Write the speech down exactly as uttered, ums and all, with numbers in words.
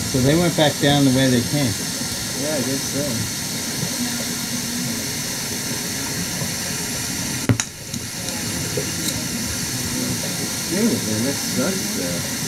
So they went back down the way they came. Yeah, I guess so. Dang it, man, that sucks though.